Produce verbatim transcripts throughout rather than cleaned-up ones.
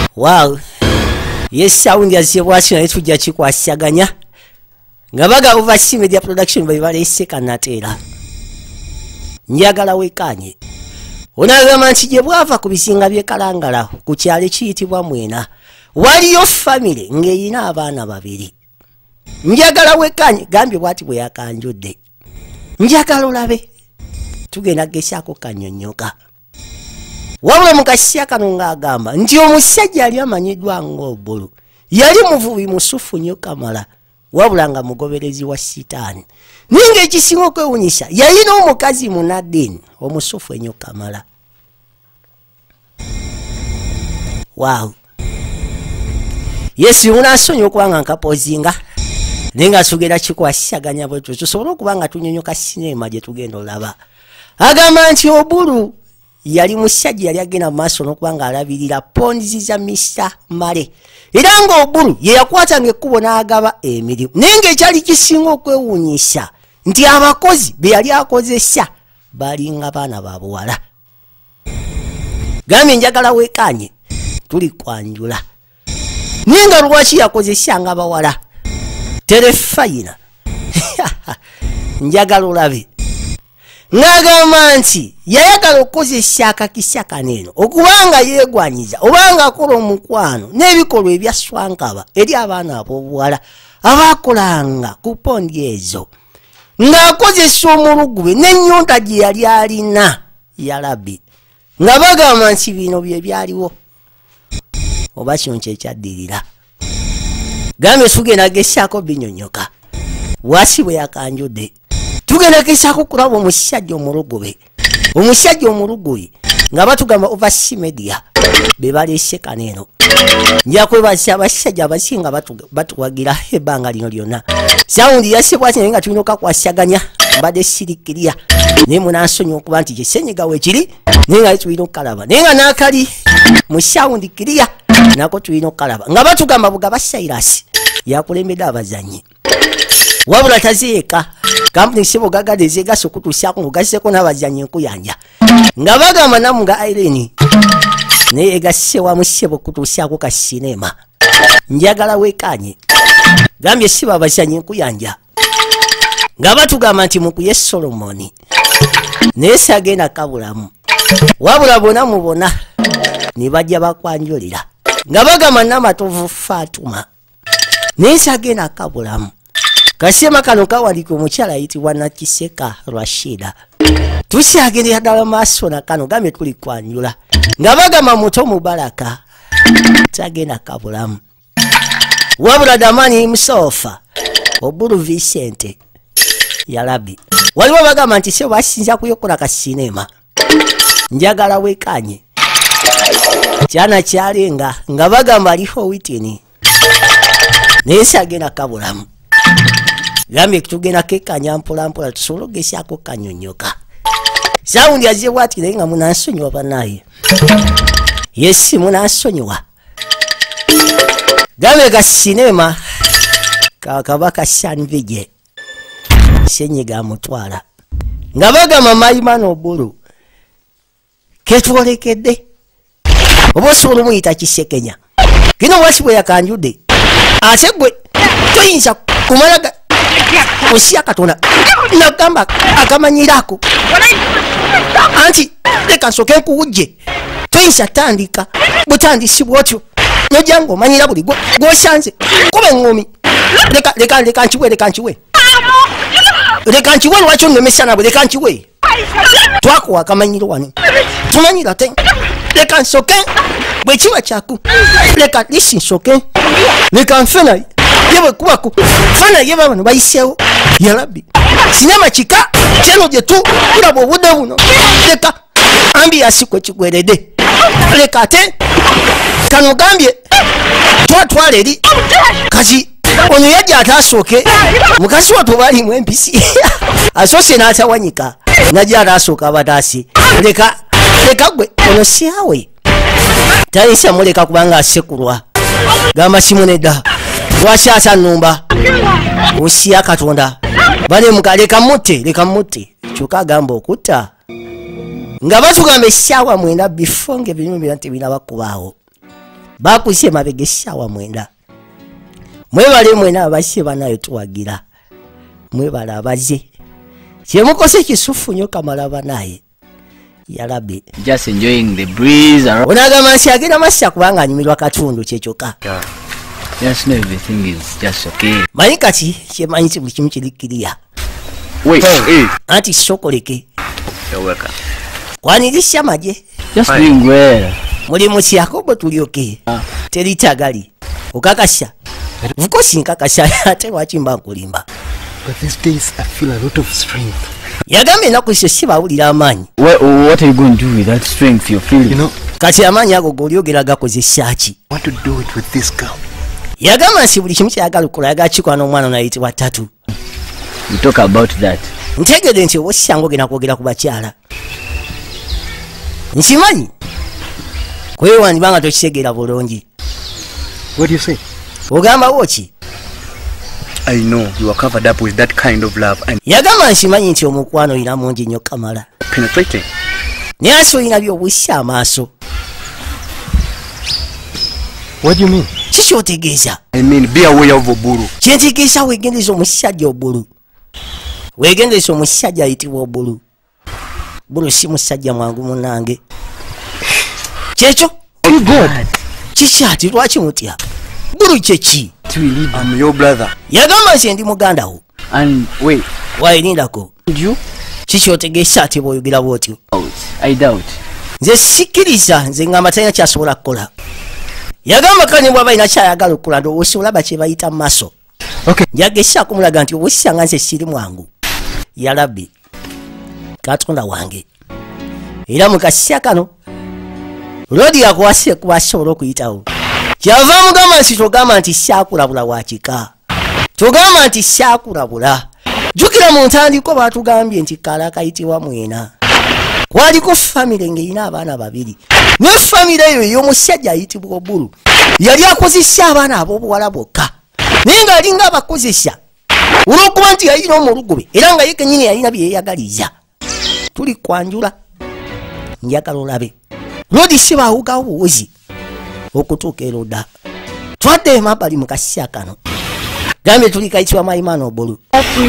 Wow. Yes, sound ya zebwasi na tujja kikwasaganya. Ngabaga Oversea Media Production bali seka natera. Njagala wekanye. Onagamba nti gye bwava ku bisinga byekalangala ku kyalo kiyitibwa Mwena. Waliyo family ng'eyina abaana babiri. Njagala wekanye gambye bwati bwe yakanjudde. Njagala olabe. Tugenda gesako kanyonyoka. Wabula mukasya kano ng'agamba nti omusajja yali amanyiddwa ng'obbulu. Yali muvubi musufu nnyo Kamala. Wabula nga mugoberezi wa sitaani. Ninga ekisinga okwewunyisa yalina omukazi Munadini omusufu ennyo Kamala. Wow. Yesu unasonyi okubanga nkapozinga. Nenga sugera kikwasaganya bwetu tusobola okubanga tunyonyoka sinema gye tugenda olaba. Agamba nti obbulu yali musajja yali agenda maaso n'okubanga alabirira ponzi za Mister Male. Era ng'obbulu ye yakwatanga ekkubo n'agaba emirimu. Naye ng'ekyali kisinga okwewuunyisa nti abakozi be yali akozesa balinga baana ba buwala. Gambye njagala weekanye tuli kwanjula. Naye nga lwaki yakozesanga bawala? Terefayina. Njagala olabe. Ngagamba nti yayagala okukozesa akakisa kaneeno okubanga yeegwanyiza obanga akola omukwano n'ebikolwa ebya swankaba eri abaana ab'obuwala abaakolanga ku pondi ezo ng'akozesa omulugube n'ennyonta gye yali alina yalabi nga bagamba nti bino bye byaliwo oba kino kyekyaddirira. Gambye tugenda gesaako binyonyoka wasi bwe yakanjudde. Tugenda gesako kulaba omusajja omulugube. Omusajja omulugube nga batugamba Oversea Media be baleese kaneeno. Nja kwebaza abasajja abasinga batuwagira ebbanga lino lyonna. Sawundi yasebwati naye nga tulina okakwasaganya mbadde sirikirya. Naye munansonyi okuba nti kyesenyiga weekiri naye nga tulina okukalaba. Naye nga n'akali mu sawundi kiriya nako tulina okukalaba. Nga batugamba Bugaba Cyrus yakulembedde abazannyi. Wabula tazeeka kampuni sebo gagade zegaso okutuusyako ng'ogasseko n'abazannyi nkuyanja. Nga bagamba namu nga Irene naye egasse wamu sebo okutuusyako ka sinema. Njagala weekanye. Gambye siba abazannyi nkuyanja. Nga batugamba nti mukuye Solomoni naye sagenda kabulamu. Wabula bona mu bona ne bajja bakwanjulira. Nga bagamba Namatovu Fatuma naye sagenda kabulamu. Kasema kano kawalika omukyala ayitibwa Nakiseka Rashida. Tusyagendera ddala maaso na kano gambye tuli kwanjula. Nga bagamba muto Mubaraka tagenda kabulamu. Wabula Damani himself Obbulu Vincent yalabi. Waliwo bagamba nti sebo asinza kuyokola ka sinema. Njagala weekanye. Kyana kyalenga nga bagamba aliho witini. Naye sagenda kabulamu. Gambye tugenda kekanya mpola mpola tusobola okugesaako kanyonyoka. Sawundi yazibwa ati naye nga munansonyiwa banaye. Yesi munansonyiwa. Gambye ka sinema kakabaka Shanvige senyiga amutwala. Nga bagamba Maimana Obbulu ketwolekedde. Oba osobola omuyita Kisekenya. Kino wasi bwe yakanjudde. Ate gwe toyinza kumalaga osya Katonda nagamba akamanyirako anti leka nsoke nkuwujje toyinza tandika butandisibwa otyo nojja ng'omanyira buli gwosanze kuba eŋŋomi leka leka leka nkiwe leka nkiwe leka nkiwe lwaki onnemesa nabwe leka nkiwe twakuwa akamanyiro wano tumanyira te leka nsoke bwe kiba kyaku leka lisi nsoke leka nfenayi yewe kubaku fana yeba bano bayiseewo yalabi sinema kika kyeno gye tu kulaba obudde buno leka ambiyasi kwe kigweredde leka ate kano gambye twatwala eri kati ono yajja ataasooke mukazi watwe baalimu empisi asoose n'atawanyika najja ataasooka abataasi leka leka gwe ono syawe tayinza muleka kubanga asekulwa gamba simunedda lwaki atanumba osya Katonda bale muka leka mutte leka mutte kyokka agamba okutta nga batugamba essaawa mwenda bifo ng'ebinyumu bira tebinaba kubaawo bakuse mabega essaawa mwenda. Mwebale mwena abasye banayo tuwagira. Mwebale abaze. Kyemukose kisufu nnyo Kamala banaye. Yalabe. Just enjoying the breeze around. Onagamba nsi agenda masya kubanga anyumirwa katundu kyekyoka. Yeah. Just know everything is just okay. Manyi kati kyemanyi ti buli kimu kirikiriya. Wait, hey. Anti sokoleke. You're welcome. Kwanirisya maje. Just doing well. Mulimu kyakobo tuli okay. Ah. Teri tagali. Okakasya. Vukosi nkakasya ate lwaki mba nkulimba. But these days I feel a lot of strength. Yagambe ennaku zo si bawulira amaanyi. What, what are you going to do with that strength you're feeling? You know, kati amaanyi ago g'olyogera gakozesa ki? I want to do it with this girl. Yagamba nsi buli kimu kyayagala okukola yagala kikola n'omwana onayitibwa Tatu. We talk about that. Ntegedde nti oba osanga ogenda kwogera ku bakyala. Nkimanyi. Kwewandibanga tokitegeera bulungi. What do you say? Ogambawo ki? I know you are covered up with that kind of love and Yagamba nkimanyi nti omukwano olina mungi nnyo Kamala. penetrating. Naye ate olina by'obwisa amaaso. What do you mean? Kiki otegeeza? I mean, be aware of Oburu. Kyentegeeza weegendeza omusajja Obulu. Weegendeza omusajja ayitibwa Obulu. Bulu si musajja mwangu munange. Kyekyo? Oh God! Kiki ati lwaki mutya? Bulu kyeki? I'm your brother. Yagamba nti ndi muganda wo. And wait, Wayirindako. you? Kiki otegeeza ati bw'oyogera bw'otyo? I doubt. Nze sikkiriza nze ngamba talina kyasobola kukola. Yagamba kani bw'aba alina kyayagala okukola ndowooza olaba kye bayita maso. Okay. Njagesa kumulaga nti obusanga nze siri mwangu. Yalabbi. Katonda wange. Era mu kaseera kano Lodi yakwase kubasobola okuyitawo. Kyava mugamba nti togamba nti syakulabula wakika. Togamba nti syakulabula. Jjukira mu ntandikwa baatugambye nti Kala kayitibwa Mwena. Kwaliko famire ng'erina abaana babiri. Ne famire eyo ey'omusajja ayitibwa Obulu yali akozesa abaana ab'obuwala bokka. Naye ng'alinga abakozesa olw'okuba nti yalina omulugube era nga ye kennyini yalina bye yeeyagaliza. Tuli kwanjula. Njagala olabe. Lodi si baawugawo buwuzi okutuuka eroda. Twadde emabbali mu kaseera kano. Gambye tuli kayitibwa Maimano Obulu.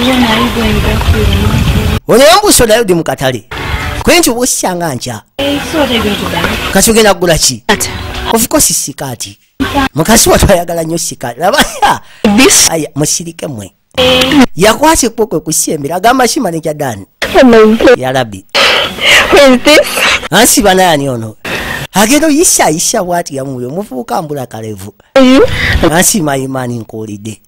Ono embuuso nayo di mu katale. Kwenki oba osanga nkya. Kati ogenda kugula ki? Of course sikaati. Mukasi wa twayagala nnyo sikaati. Labaya. Aya musirike mmwe. Yakwase kwokwe kusembera agamba kimane kya Dani. Yalabi. Ansi banayani ono. Agendo yisha yisha bwati ya muyo mufuuka mbula kalevu. Ansi mayimani nkolide.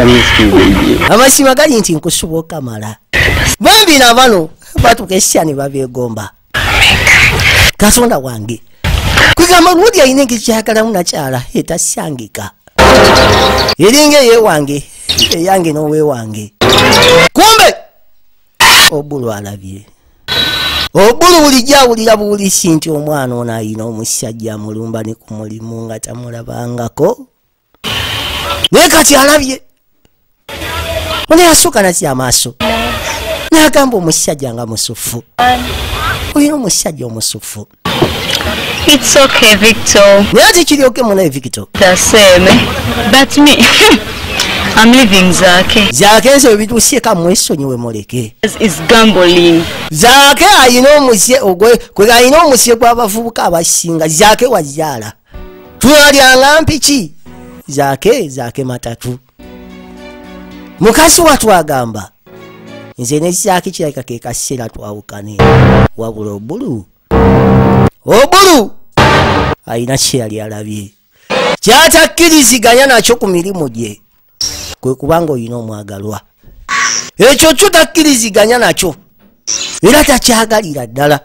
Amashima gali nti nkusuboka mala. Bambi na bano batukesha ne babyegomba. Katonda wange. Kwigamba Lodi ayina ekyagala munakyala etasangika. Eringe ye wange eyange nowe wange. Kumbe Obulu alabye. Obulu bulijja awulira buwulisi nti omwana ono ayina omusajja amulumba ne ku mulimu nga tamulabangako. Naye kati alabye. Ono yasooka natya amaaso. N'agamba omusajja nga musufu. Oyina omusajja omusufu. It's okay, Victor. Naye ate kiryoke munaye Victor. The same. But me, I'm leaving Zake. Zake nze bituusieka mwesonyiwe muleke. Is gambling. Zake ayina omusye ogwe kwe ayina omusye gw'abavubuka abasinga. Zake wajjala. Tunalyanga mpiki. Zake Zake matatu. Mukasi watwagamba. Nze ne Zake kirabika ke kaseera twawukane. Wabula Obulu. Obulu ayina kye yali alabye. Kyatakkiriziganya nakyo ku mirimu gye. Kwe kubanga oyina omwagalwa. Ekyo kyo takkiriziganya nakyo. Era takyagalira ddala.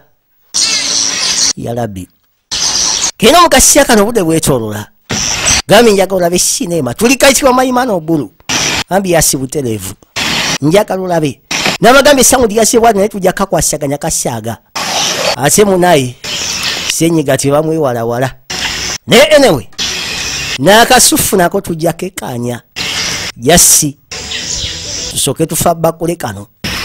Yalabi. Kino mu kaseera kano obudde bwetolola. Gambi njagala olabe sinema. Tuli kayitibwa Maimano Obulu. Ambiasi butereevu. Njagala olabe. N'abagambye essangu lyasibwa naye tujja kakwasaganya kasaaga. Ate munaye senyiga tebamwewalawala. Naye anyway, n'akasufu nako tujja kekanya. Yassi tusooke tufa bakule kano.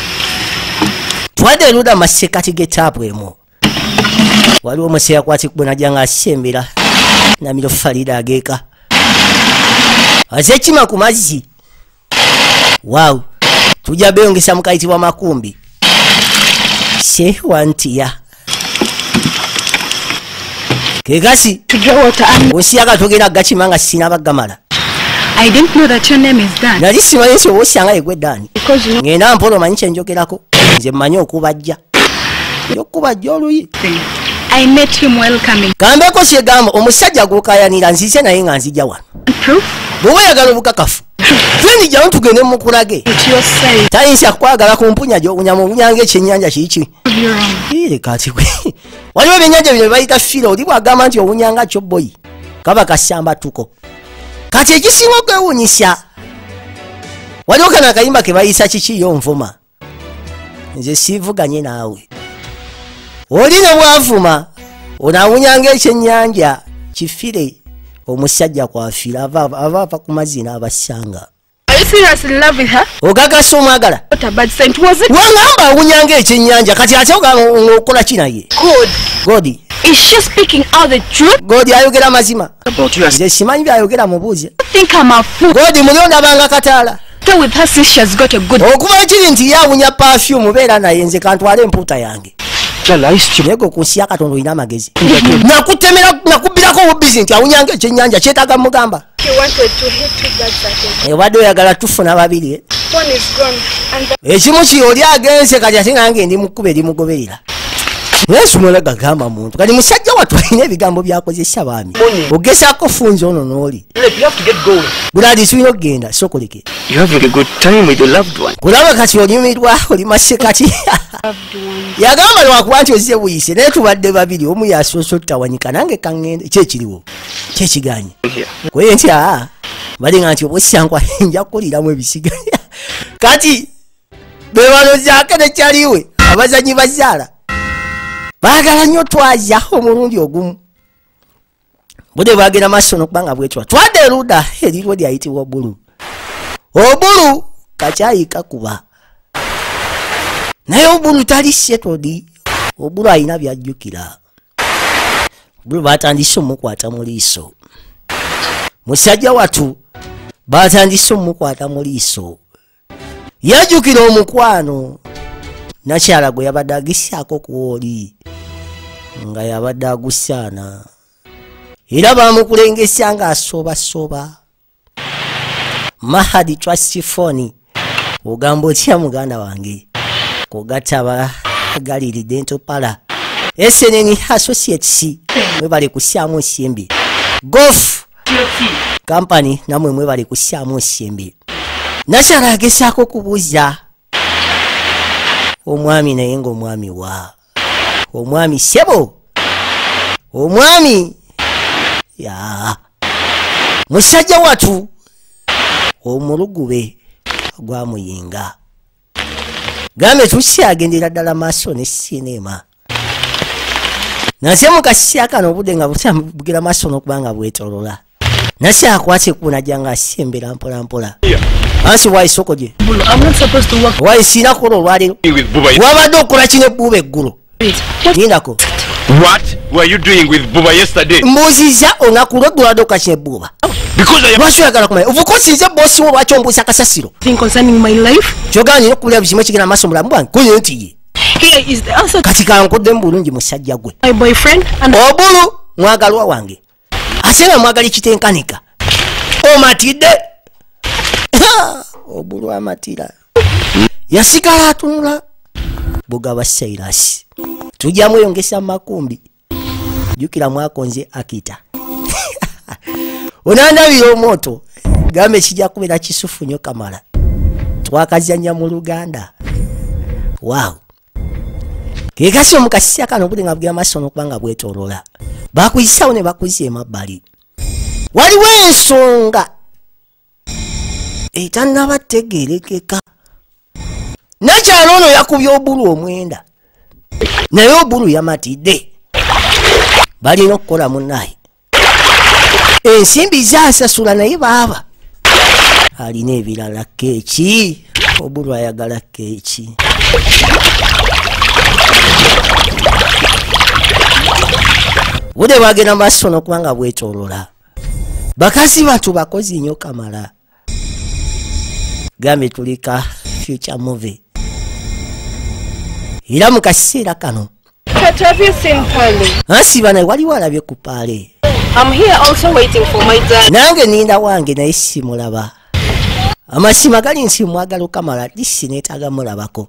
Twadde eruda masekati g'etaapu emu. Waliwo omuseera kwati kubona janga asembera. namiro Farida ageeka azekima ku mazzi. Wow, tujja beongesa mukayitibwa Makumbi Shewantia kegasi osiyaga togera gachimanga sina bagamala. I didn't know that your name is Dan. Nali simanyi nti osiyanga yegwe Dani. Ngenda mpolo manyi kye njogerako. Nze mmanyi okubajja. Okubajja oluyi. I met him welcoming. Kambeko kyegamba omusajja gw'okayanira nzize naye nga nzija wano. Proof? Bwe weyagala obukakafu. Twini jyawo tugende mu kulage. Tayinza kwagala kumpunya gy'obunyama obunyanga ekyennyanja kiki. Ire kati gwe. Waliwo ebyennyanja bino bayita filo oli bwagamba nti obunyanga kyo boyi. Kaba kasamba tuko. Kati ekisinga okwewuunyisa waliwo kana akayimba ke bayisa kiki yo nvuma. Nze siivuganye naawe. Oli ne bwavuma onaawunyanga ekyennyanja kifire omusajja kwafira ava ku mazzi n'abasanga. Are you seriously in love with her? Ogagasa omwagala. What a bad scent was it? Wangamba awunyanga ekyennyanja kati ate okola ki naye? Good. Godi. Is she speaking out the truth? Godi ayogera mazima. Nze simanyi byayogera mubuuze. I think I'm a fool. Godi muli ondabanga kataala. Stay with her since she has got a good... Okuba kiri nti yawunya perfume beera naye nze kantwale empuuta yange. Nego kunsiya Katonda olina amagezi. Nakutemera nakubirako obubizi nti awunyanga ekyennyanja kyetaaga mugamba. Wadde oyagala tufuna babiri. Ekimu ki oli agenze kati ate nange ndi mukkuba erimugoberera. Yesu mwana gagamba muntu kati musajja watu alina ebigambo byakozesa baami. Ogesaako funzo ono n'oli. Buladi tulina okugenda sokoleke. You having a good time with your loved one. Kulaba kati onyumirwa oli mashe kati. Yagamba lwakuba nti ozze buyise naye tubadde babiri omu yasoose otutawanyika nange kaŋŋenda kyekiriwo kyekiganye kweye nti aa balinga nti obwesiyankwa nja kukoliramu ebisiga kati bebanozaako nekyaliwe abazanyi bazaala baagala nnyo twaza omulundi ogumu budde bwagenda maaso nokubanga bwetwa twadde eruda erirwo lyayitibwa obulu obulu kakyayika kuba naye obulu tali setodi obulu alina byajjukira obulu batandise omukwata mu liiso musajja watu batandise omukwata mu liiso yajjukira omukwano nakyala gwe yabadde agisaako kuwoli nga yabadde agusaana era bamukulengesa nga asoobasooba Mahadi Twasifoni ogamba otya muganda wange kugataba galiri dental pala S N N Associates mwebale kusyamu nsimbi Golf Company namwe mwebale kusyamu nsimbi nakyala agesaako kubuuza omwami naye ng'omwami wa omwami sebo omwami ya musajja watu omulugube gwamuyinga gambe tusyagendera ddala maaso ne sinema nase mukasya kano obudde nga butambugira maaso n'okubanga bwetolola nase akwate kunajja nga asembera mpola mpola ansi waisoko gye waisina kola olwaleero wabadde okukola kino ebbuuba eggulo lindako What were you doing with Buba yesterday? mbuuziza olunaku lweggulo wadde okukola kino ebbuuba lwaki oyagala kumanya ovuka osinze boosi wo lwaki ombuuza kasasiro kyoganye nokubulira buli kimu ekigenda maaso mulamu bwange kuyo nti ye kati kankuddemu bulungi musajja gwe obulu mwagalwa wange ate nga mwagali kitenkanika omatidde obulu amatira yasigala atunula bugaba Sairasi tujja mweyongesa Makumbi jukira mwakonze akita onandabira omoto gambe kijja kubeera kisufu nnyo kamala twakazanya mu Luganda wow kegasi omukasya kano buli nga bugira maaso n'okubanga bwetolola bakuyisawo ne bakuyiza emabbali waliwo ensonga etannabategerekeka nakyalo ono yakubye obulu omwenda naye obulu yamatidde balina okukola munnaye ensimbi zasasula naye baaba alina ebirala keeki obulu ayagala keeki bude bagenda maaso n'okubanga bwetoolola bakazi bantu bakozi nnyo kamala gambe tulika future movie era mu kaseera kano ansiba naye waliwo alabye ku paale nange ninda wange naye simulaba amasima gali nsi mwagala okamala disi neetaaga mulabako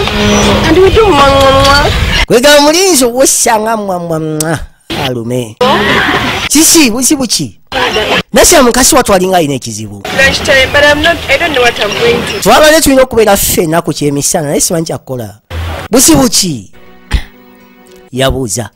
kwega mulinzi obwosanga mwamwamwa alume kiki buzibu ki nasi mukasi watwalinga alina ekizibu twabadde tulina okubeera ffenna ku kyemisana naye simanyi kyakukola buzibu ki yabuuza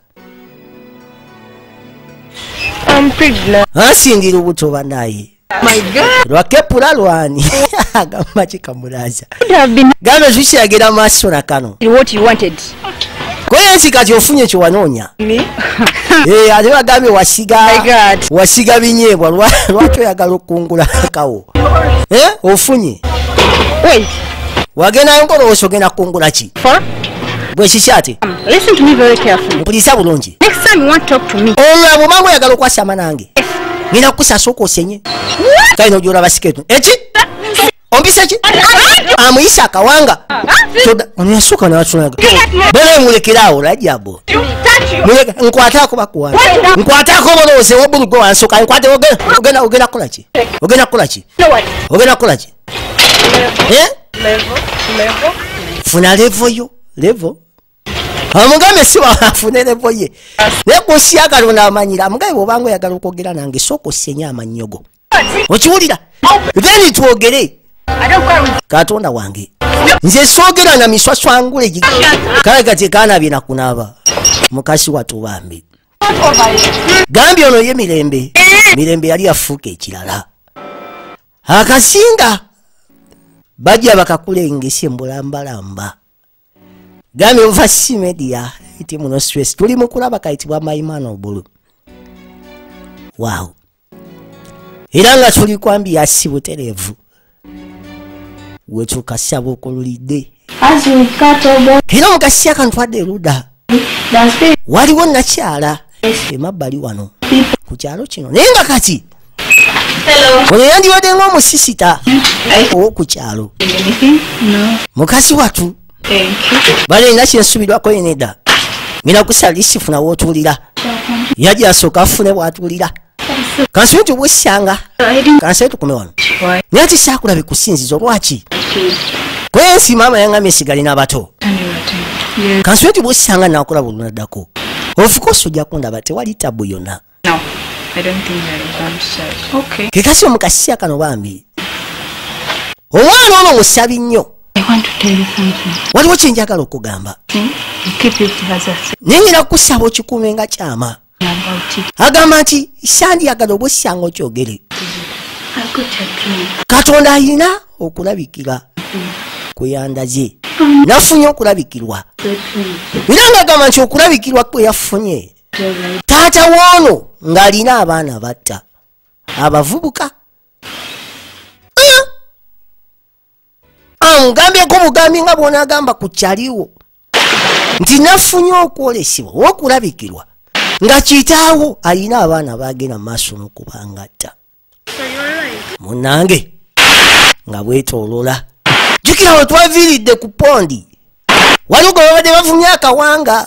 ansindira obuto banaye lwakepula lwani agamba kikamulaza gambe tukiragera maaso na kano kweyensi kati ofunye kyewanoonya ate bagambye wasiga wasiga binyeebwa lwaki oyagala okungula kawo ofunye wagenda nkolowoosa ogenda kungula ki gwe kiki ate mpulisa bulungi olwo bwomanga oyagala okwasama nange ngina kukusasa okosenye kalina ogyolaba siketu eki ompisa ki amuyisa akawanga onyasoka natulaga bale mulekerawo lajjabo nkwatako bakuwa nkwatako bolowooze wobulugo wansoka nkwate ogenda ogenda kukolaki ogenda kukolaki ogenda kukolaki funa levo yo levo amugambe siba afune levo ye nekusya kalona amanyira amugambe bwobanga oyagala okwogera nange sooka osenya amanyogo okiwulira then twogere katonda wange nze soogera na miswaswangule kale kati kanabye nakunaaba mukasi watubambi gambye ono ye mirembe mirembe yali afuuka ekirala akasinga bajja bakakulengesye mbulambalamba gambye ova si media iti muno stress tuli mukulaba kayitibwa maimano bulu wow era nga tuli kwambia si buterevu wetukasaba okululidde era mukasi akantwadde luda waliwo nakyala emabbali wano ku kyalo kino naye nga kati ono yandiwadde ng'omusisita owoku kyalo mukasi watu bale nina kyensubirwako yenedda ngina kusala lisifuna wootulira yajja asooka afune bwatulira kansibe nti obwesanga kansibe tukume wano naye ati saakulabe kusinzizo lwaki kwensi maama yangamye sigalina abato kansibe nti bwesanga nakola bulunaddako ofukosi ojja kundaba tewali tabu yonna kekasi omukasiya kano bambi omwana ono musabi nnyo waliwo kyenjagala okugamba nengera kukusaba okikuume nga kyama agamba nti sandiyagala obwesanga okyogere katonda alina okulabikira kweyandaze nafunye okulabikirwa era ngagamba nti okulabikirwa kwe yafunye taata woono ng'alina abaana batta abavubuka amugambyeko bugambi nga bwonagamba ku kyaliwo nti nafunye okwolesebwa owokulabikirwa nga kitaawo alina abaana bagenda maaso n'okubangatta munange nga bwetoolola jukira we twaviiridde ku pondi waliwo gwe babadde bavumye akawanga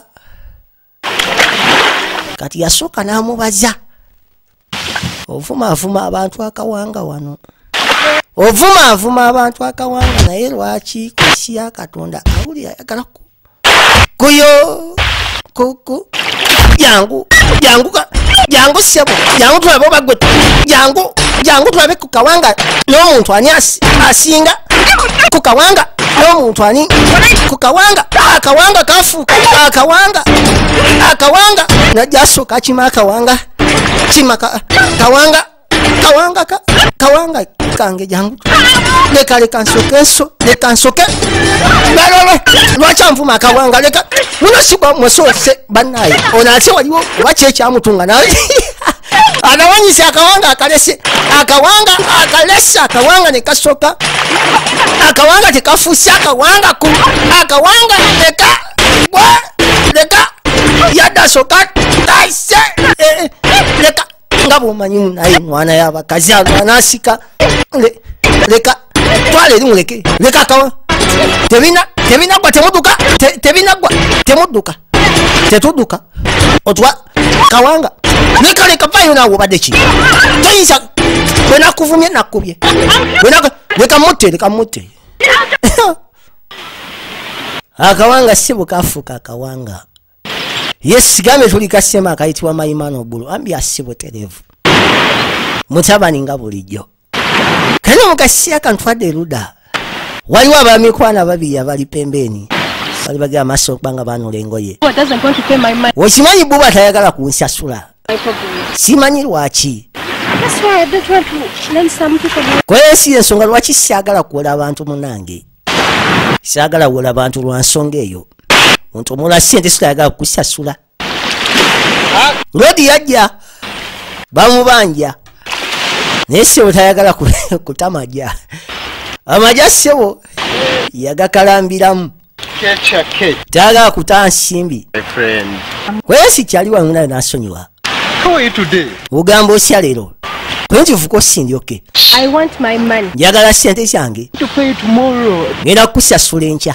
kati yasooka n'amubaza ovumaavuma abantu akawanga wano ovumaavuma abantu akawanga naye lwaki kusi ya katonda awuli ayagalaku kuyo kuku jangu jangu jangu sebo jangu tulabe obagwe jangu jangu tulabe ku kawanga n'omuntu ani asinga ku kawanga n'omuntu ani ku kawanga akawanga kafuuka akawanga akawanga najja asooka kima akawanga kima kawanga kawanga ka kawanga kange jangu leka leka nsoke eso leka nsoke balole lwaki anvuma akawanga leka muno sibwa musose banaye onate waliwo wache ekyamutunga nawe anawanyisa akawanga akalese akawanga akalese akawanga ne kasoka akawanga tekafuusa akawanga ku akawanga leka wa leka ya kadda soka taise leka nga bwomanyi naye mwana y'abakazi anasika leka twale eri muleke leka kawa tebina tebinagwa temuduka tebinagwa temuduka tetuduka otwa kawanga leka leka vayo nawe obadde ki toyinza bwe nakuvumye nakubye leka mutte leka mutte akawanga si bukafuuka akawanga yesigambe tuli kasema akayitibwa Mayimano Bulu ambi asi buterevu mutabani nga bulijjo kale mukasiya kantwadde eruda waliwo abamikwana babiri abali pembeni bali bagera amaaso okubanga banula engoye okimanyi Buba tayagala kunsasula simanyi lwaki kwaye si ensonga lwaki siagala kuwola abantu munange siagala wola abantu lwa nsonga eyo omuntu omulala sente sitayagala kusasula lodi yajja bamubanja naye sebo tayagala kutamaja amaja sebo yagakalambiramu tayagala kuta nsimbi kwaye sikyali wangu naye nasonyiwa ugamba osya leero kwenkivuka osindyoke njagala sente zange ngenda kukusasula enkya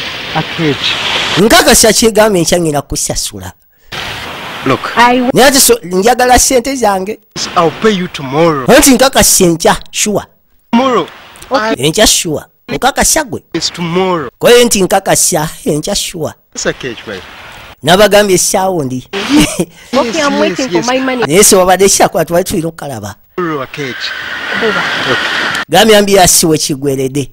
nkakasa kyegamba enkya ngenda kukusasula naye ati njagala sente zange nti nkakasa enkya shuwa enkya shuwa nkakasa gwe kwaye nti nkakasa enkya shuwa nabagambye essaawo ndi naye se wabadde kyakola twali tulina okukalaba gambye ambi yasiwe kigweredde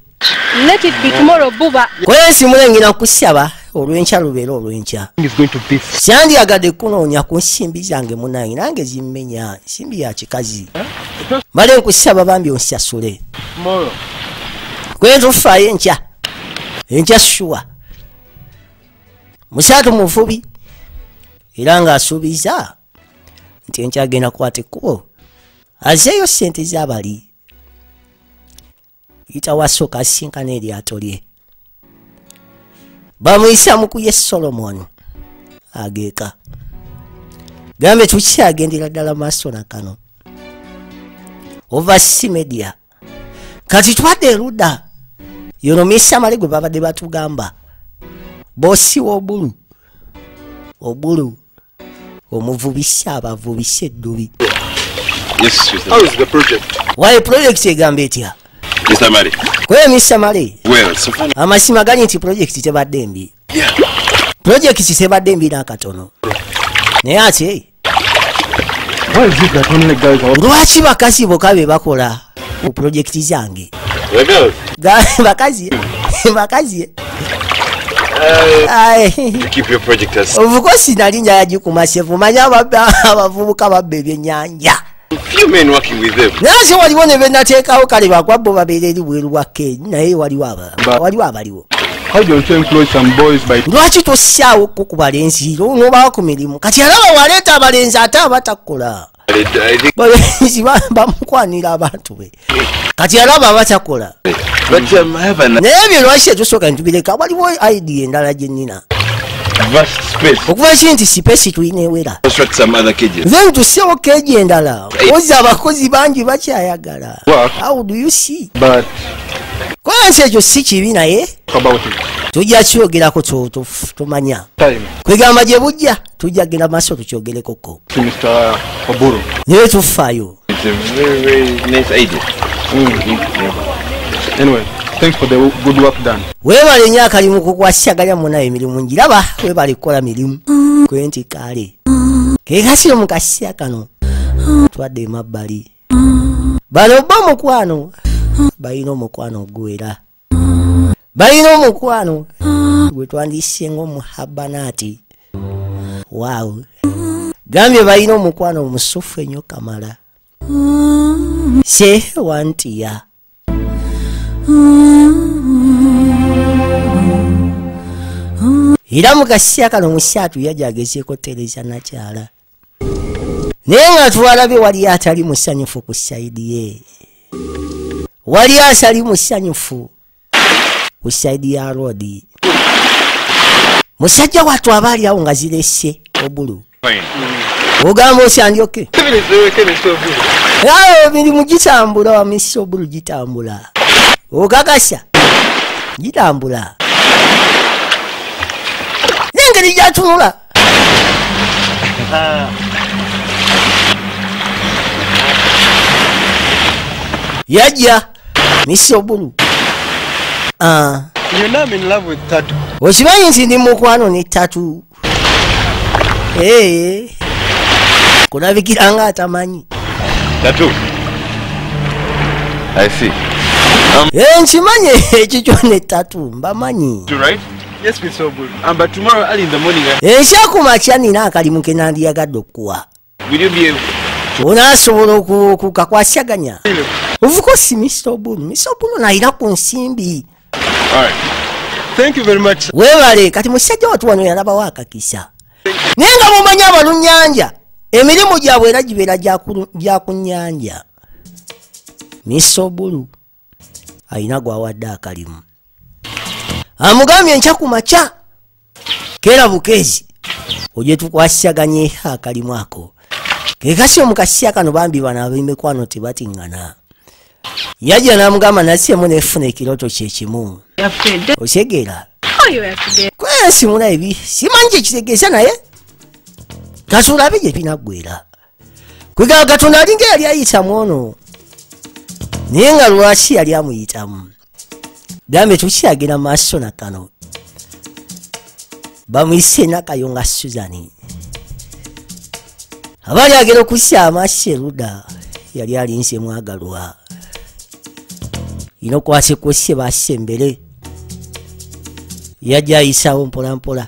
kwaye nsimulengera nkusaba olw'enkya lubeera olw'enkya sandyagadde kunoonya ku nsimbi zange munange nange zimmenya nsimbi ya kikazi male nkusaba bambi onsasule kwaye tufaayo enkya enkya shuwa musaatu muvubi era ng'asuubiza nti enkya agenda kukwata ekkubo azeeyo sente z'abali yita wasooka asinkana eryato lye bamuyisa mukuye Solomon ageeka gambe tukyagendera ddala maaso nakano overseas media kati twadde erudda yono misamale gwe babadde batugamba bosi w'obulu obulu omuvubisa abavubisa eddubi waye project egamba etya kwaye misamale amasima gali nti project tebadde mbi project tebadde mbi n'akatono naye ate lwaki bakazi bokka be bakola ku project zange bakazi bakazi obukosi nali njala gikumasefu manya abavubuka babba ebyennyanja naye waliwo ne benateekawo kale bakwabbo babeera eri bweru bwa Kenya naye waliwo abaliwo lwaki tossaawo ko ku balenzi nobawo ku mirimu kati alaba waleeta abalenzi ate abatakola balenzi bamukwanira abantu be kati alaba abatakola naye ebyo lwaki tetusooka ntubireka waliwo idea endala gyenina okuva ki nti sipesi tulina ewera then tuseewo keegi endala ozi abakozi bangi bakyayagala how do you see kwansi ekyo si kibi naye tujja kyogerako tumanya kwegamba gye bujja tujja genda maaso tukyogerekoko naye tufaayo webale nnyo akalimu kukwasaganya munayo emirimu ngiraba webale kukola mirimu kwenti kale kekasiro mukasya kano twadde emabbali bano bba omukwano balina omukwano oguwera balina omukwano gwe twandise ng'omuhabanaati waaw gambye balina omukwano omusufu ennyo kamala se wantiya era mukasya kano musaatu yajagezeeko tereza nakyala naye nga twalabye wali atali musanyufu ku saidi ye wali atali musanyufu ku saidi ya rodi musajja watu abaali awo nga zirese obulu. Fine. Ogamba osandyoke. Kibiriziweke Mister Obulu. Awo mirimu gitambula wa Mister Obulu gitambula. Okakasya. Gitambula. Nengeri gyatunula. Yajja Mister Obulu. Ah. You know I'm in love with Tattoo. Okimanyi nti ndi mukwano ne Tattoo. Eh. Kulabikira nga atamanyi. Tattoo. I see. Eh, nkimanyi ekikyo ne Tattoo mbamanyi. You right? Yes, Mister Obulu. Um, but tomorrow early in the morning, I... Ekyakumakya nina akalimu ke nandiyagadde okuwa. Will you be able to? Onaasobola okukakwasaganya. Of course, Mister Obulu. Mister Obulu nayina ku nsimbi. All right. Thank you very much. Weebale kati musajja watu wano yalabawo akakisa. Naye nga mumanyi abalunnyanja emirimu gyabwe era gibeera gya ku nnyanja. Mister Obulu ayina gwawadde akalimu. Amugambye enkya ku makya keera bukeezi ojye tukwasaganye akalimu ako. Kekasi omukasya kano bambi bano ab'emikwano tebatiŋŋana. Yajja n'amugamba nassemu n'efuna ekiroto kye kimu. Osegeera? Kwera simula ebi simanyi kyekitegeeza naye kasulabe gye binaggwera. Kwegala Katonda alinga yali ayitamu ono naye nga lwaki yali amuyitamu. Gambe tukyagenda maaso na kano bamuyise Nakayonga Suzani abaali agera okussa amaaso eruda yali alinze mwagalwa ino kwase kwese basse mbere yajja ayisawo mpola mpola.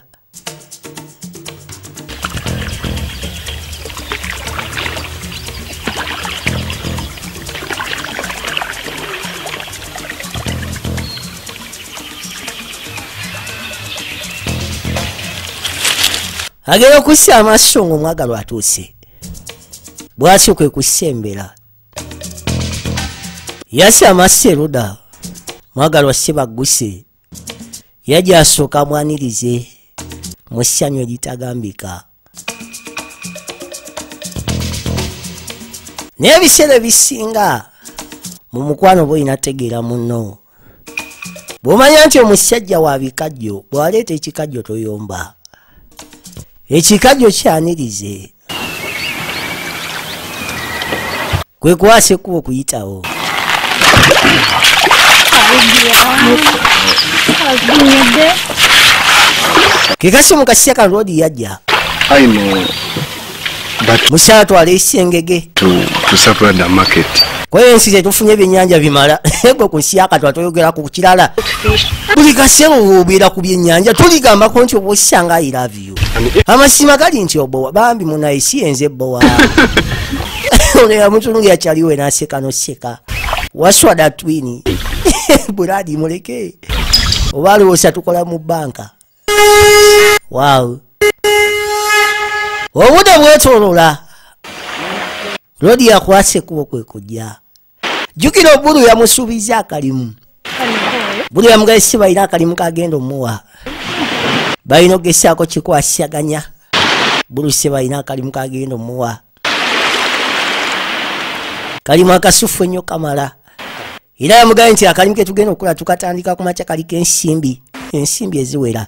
Agera okussa amaaso ng'omwagalwa atuuse bw'atyo kwe kusembera. Yassa amaaso eruda mwagalwa Ssebagguse yajja asooka amwanirize mu ssanyu eritagambika. Naye ebiseera ebisinga mu mukwano boyina tegeera munno. Bw'omanya nti omusajja wa bikajjo bw'aleeta ekikajjo toyomba. Ekikajjo kyanirize kwe kwase kuba okuyitawo. Kekasi mukasya ka Lodi yajja. I know, but Musala twala esengege to to supply the market. Kwe ensi tetufunye ebyennyanja bimala gwe ku nsiaka twatoyogera ku kirala. Buli kaseera owobeera ku byennyanja tuligambako nti oba osanga I love you. Amasima gali nti obowa bambi munaisi enze bowa. Ono yamutunuli akyaliwe n'aseka n'oseka. Waswada twini. Buladi muleke. Oba alowooza tukola mu banka. Wow. Obudde bwetolola. Lodi yakwase kubo kwe kujja. Jjukira Obulu yamusuubiza akalimu. Bulu yamugayise balina akalimu kagenda omuwa. Balina ogesaako kikwasaganya. Bulu se balina akalimu kagenda omuwa. Kalimu akasufu ennyo kamala. Era yamugaye nti akalimu ke tugenda okukola tukatandika ku makya kaliko ensimbi. Ensimbi eziwera.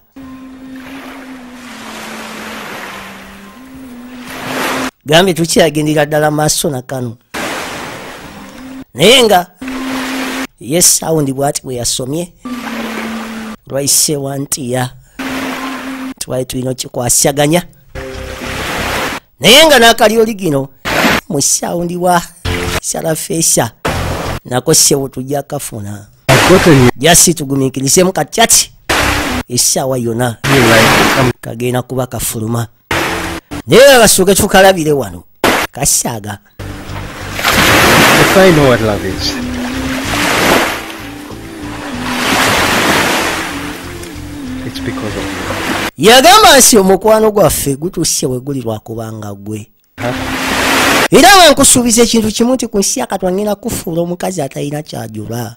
Gambe tukyagendera ddala maaso na kano. Naye nga ye sawundi bw'ati bwe yasomye lwayise wantiya twali tulina okikwasaganya. Naye nga n'akalyoli gino mu sawundi wa Sarafeesa nako ssewo tujja kafuna. Jasi tugumiikirizemu katyati essaawa yonna kagenda kuba kafuluma. Naye basooke tukalabire wano kasaaga. If I know what love is, it's because of you. Yagamba nsi omukwano gwaffe gutuuse we guli lwakubanga gwe. Era we nkusuubiza ekintu kimu nti ku nsi yakatwa ngenda kufuula omukazi atalina kyajula.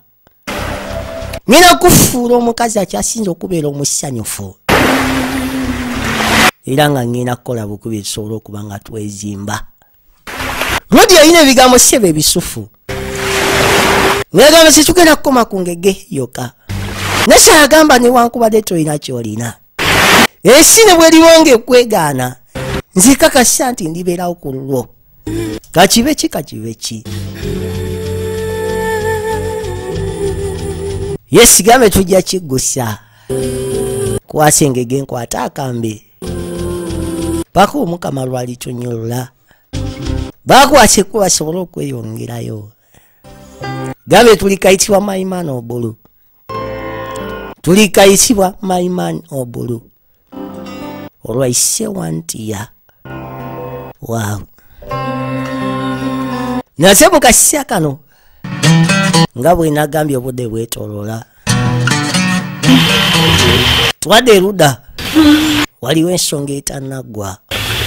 Ngenda kufuula omukazi akyasinza okubeera omusanyufu. era nga ngenda kukola bukubi tusobole okuba nga twezimba. Lodi yalina ebigambo sebe ebisufu. Ngagamba situgenda kukoma ku ngege yokka. Nasa agamba newankubadde tolina kyolina. Ensi ne bweriwonge okwegaana. Nze kakasa nti ndibeerawo ku lulwo. Kakibe ki kakibe ki. Yesigambe tujja kiggusa. Kwasa engege nkwata akambe. Paka omukama lwali tunyolola. Bakwase kuba basobole okweyongerayo. Gambe tuli kayitibwa Maimani Obulu. Tuli kayitibwa Maimani Obulu. Olwaise wantiya. Wow. Nase mu kaseera kano nga bwe nagambye obudde bwetoloola. Twadde eruda waliwo ensonga etanaggwa.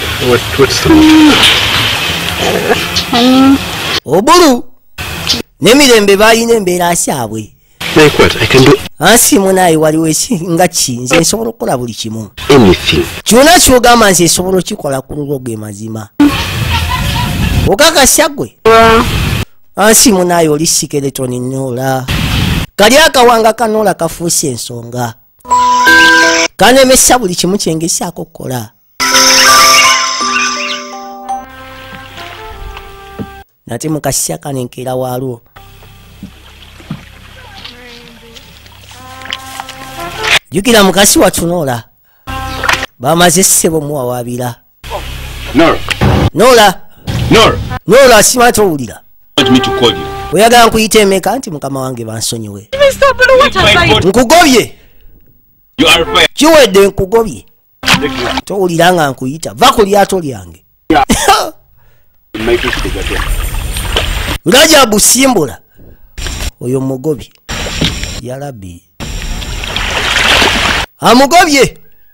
Obulu n'emirembe balina embeera kyabwe. Ansi munaye waliwo nga ki nze nsobola okukola buli kimu. Kyonna kyogamba nze nsobola okikola ku lulwo ge mazima. Okakasya gwe ansi munaye oli sikeletoni Noola. Kali akawanga ka Noola kafuuse ensonga. Kanemesa buli kimu kyengesaako okukola. Nate mukasya kanenkera waalwo. Jukira mukasi watu Noola. Bamaze ssebo muwawaabira. Nora. Noola. Nora. Noola simanyi owulira. Want me to call you? Oyagala nkuyita emeka nti mukama wange bansonyiwe. Nkugobye. You are fair. Kiwedde nkugobye. Towulira nga nkuyita. Va ku lyato lyange. Rajabu simbula. Oyo mugobye. Ya Rabbi. Amugobye.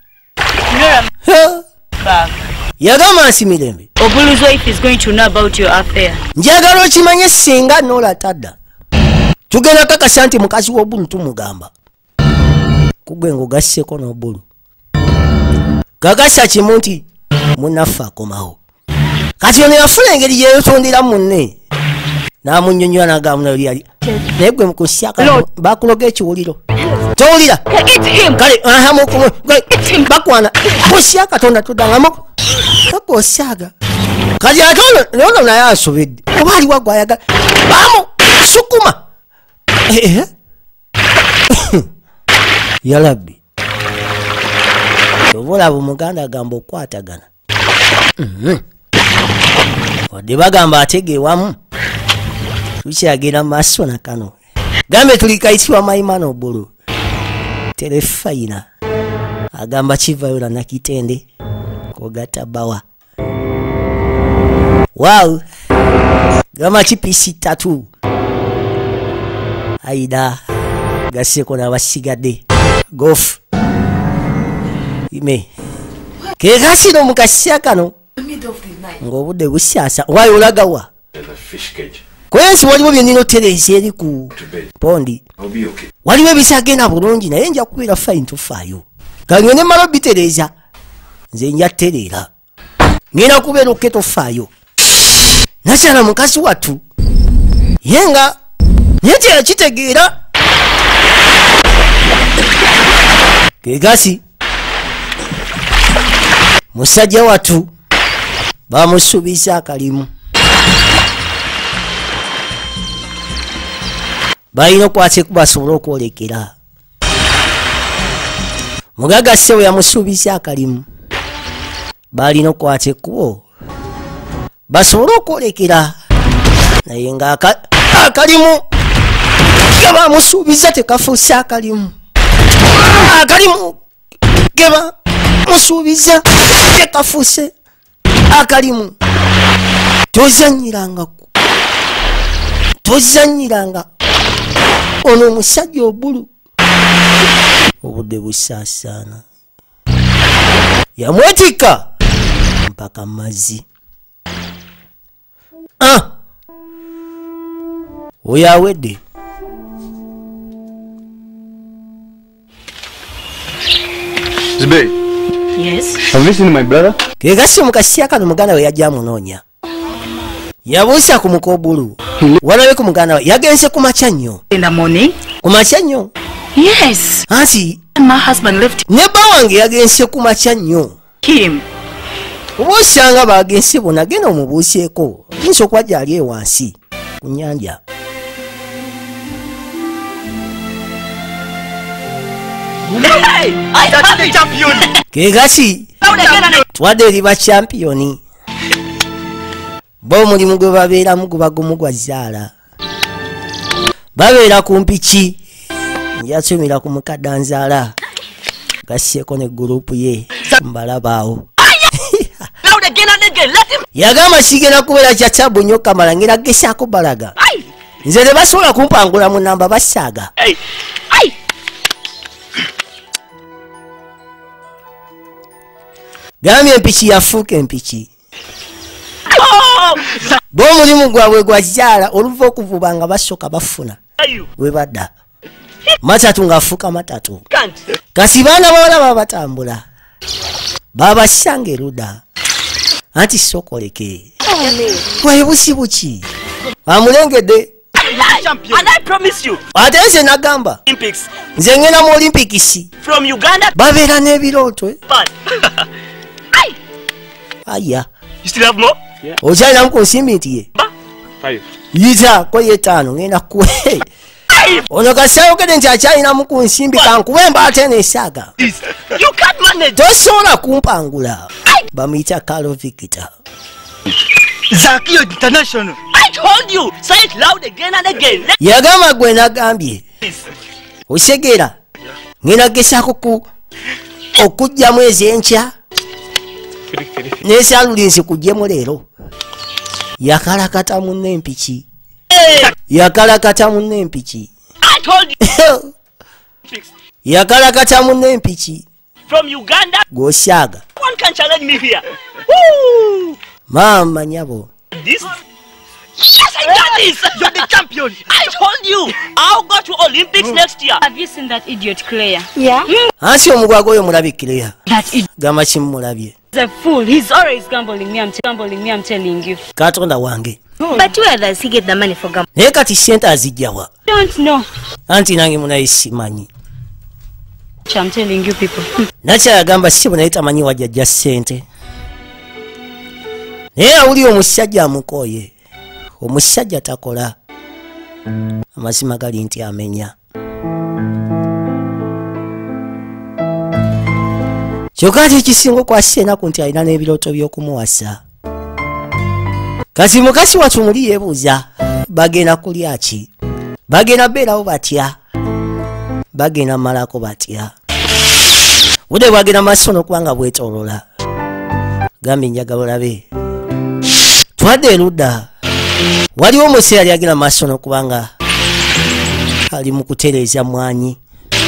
Yagamba nsi mirembe. Obulu's wife is going to know about your affair. Njagala okimanye singa Noola tadda. Tugenda kakasa nti mukazi w'Obulu tumugamba. Kugwe ngogasseko n'Obulu. Kakasa kimu nti munaffe akomawo. Kati ono yafuna engeri gyeyotondera munne. N'amunnyonnyola n'agamba yali yali. Naye gwe mukusyaka bakuloga ekiwuliro. Towulira. Kale aha mukumu bakwana. Kusya Katonda tuddangamo. Kakosyaga. Kati ate ono naye asobedde. Oba aliwo gwayagala. Bamu sukuma. Ya Rabbi. Obulaba Omuganda agamba okwatagana. Wadde bagamba atege wamu. Tukyagenda maaso na kano. Gambe tuli kayitibwa Maimani Obulu. Terefayina. Agamba kivayo na nakitende. Kogata bawa. Wow. Gama chipisi tatu. Aida. Gaseko na basigadde. Gof. Ime. Kegasi no mukasya kano. Ngobudde busyasa. Wayo olagawa. Kwensi waliwo byenino terezi eri ku pondi. Waliwo ebisagenda bulungi naye nja kubeera fine tufaayo. Kangyo ne malo bitereza. Nze nja terera. Ngenda kubeera okke tofaayo. Nakyala mukazi watu. Yenga. Naye tekitegeera. Kegasi. Musajja watu. Bamusuubiza akalimu. Balina okwate kubasobola okwolekera. Mugaga ssebo yamusuubiza akalimu. Balina okwate kubo. Basobola okwolekera. Naye nga akalimu gaba musuubiza tekafuuse akalimu. Akalimu gaba musuubiza tekafuuse akalimu. Tozanyiranga tozanyiranga ono omusajja Obulu. Obudde busaasaana. Yamwetika mpaka mazzi. Ah! Oyo awedde. Zibe. Yes. Have you seen my brother? Kegasi mukasiya kano muganda we yajja munonya. Yabuusa ku Mukobulu. Walabe ku muganda we yagenze ku makya nnyo. In the morning? Ku makya nnyo? Yes. Ansi My husband left ne bba wange yagenze ku makya nnyo. him. Obuusanga bagenze bona genda omubuuseeko. Yinza okuba gyali ewansi ku nnyanja. Hey! I am the champion! Kegasi twadde eri bachampiyoni. Bo omulimu gwe babeeramu guba gumu gwa zzaala. Babeera ku mpiki. Yasomera ku mukaddanzaala. Gasseko ne gurupu ye. Mbalabaawo. Yagamba sigenda kubeera kyatabu nnyo Kamala ngera gesaako balaga. Nze ne basobola kumpangula mu namba basaaga. Gambye empiki yafuuka empiki. Bo omulimu gwabwe gwa zzaala oluva okuvuba nga basooka bafuna. We badda. Matatu ng'afuuka matatu. Kasi baana bawala baba batambula. Babasanga erudda. Anti sokoleke. Waye busi buki. Amulengedde. And I promise you, Ate nze nagamba. Olympics Nze ngenda mu Olympics. from Uganda. Babeera n'ebirooto. But Aya. you still have more? Okyalinamu ku nsimbi nti ye. Five. Yiza ko yetaano ngenda kuwe. Ono kasayogedde nti akyalinamu ku nsimbi kankuwe embaata eno esaaga. You can't manage. Tosobola kumpangula. Bamuyita Carlo Victor. Zakio International. I told you. Say it loud again and again. Let Yagamba gwe nagambye. this. Osegera. Ngenda gesaako ku okujjamu ez'enkya. N'esaalulinsi kuggyemu leero. Yakalakata munne empiki. Yakalakata munne empiki. I told you. Yakalakata munne empiki. From Uganda. Gw'osaaga. One can challenge me here. Woo! Maama nyabo. This? Yes, I got this. You're the champion. I told you. I'll go to Olympics next year. Have you seen that idiot Claire? Ansi omugwaga oyo mulabikkireya. That idiot Gamba kimulabye. is a fool. He's always gambling me. I'm t- gambling me. I'm telling you. Katonda wange. But where does he get the money for gambling? Naye kati sente azijjawa. Don't know. Anti nange munaye simanyi. I'm telling you people. Nakyayagamba si bwe naye tamanyi wajjajja ssente. Naye awulira omusajja amukooye. Omusajja takola. Amazima gali nti amenya. Kyokka ate ekisinga okwasa enaku nti alina n'ebirooto by'okumuwasa. Kati mukasi watu muli yeebuuza bagenda kulya ki? Bagenda beerawo batya? Bagenda malako batya? Budde bwagenda maaso n'okubanga bwetoolola. Gambye njagala olabe. Twadde erudda. Waliwo omuseera lyagenda maaso n'okubanga ali mu kutereeza mwanyi.